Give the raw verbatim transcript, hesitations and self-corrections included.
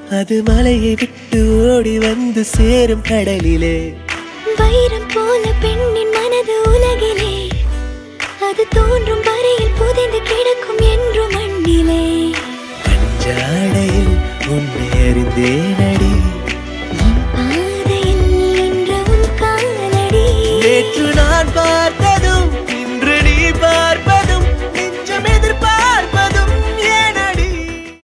அது மலையை விட்டு ஓடி வந்து சேரும் கடலிலே. வைரம் போல பெண்ணின் மனது உலகிலே, அது தோன்றும் வரையில் புதைந்து கிடக்கும் என்றும் மண்ணிலே. பஞ்சாடையில் உன்னை அறிந்தேனடி.